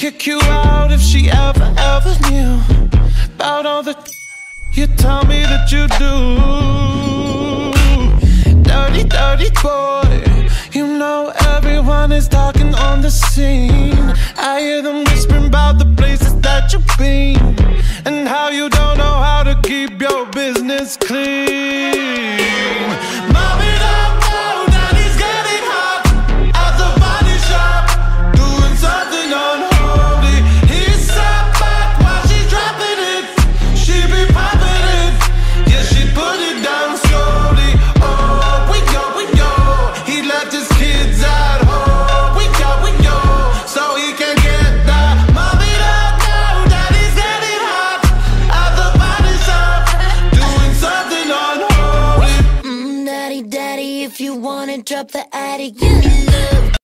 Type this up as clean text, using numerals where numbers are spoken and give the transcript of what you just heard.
kick you out if she ever knew about all the you tell me that you do. Dirty, dirty boy. You know everyone is talking on the scene. I hear them whispering about the places that you've been, and how you don't know how to keep your business clean. Mom it up now, daddy's getting hot at the body shop, doing something unholy. He's sat back while she's dropping it. She be popping it, yeah, she put it down slowly. Oh, we go, he left his kids at home. We go, so he can get that. Mom it up now, daddy's getting hot at the body shop, doing something unholy. Daddy, daddy, if you wanna drop the attic, yeah.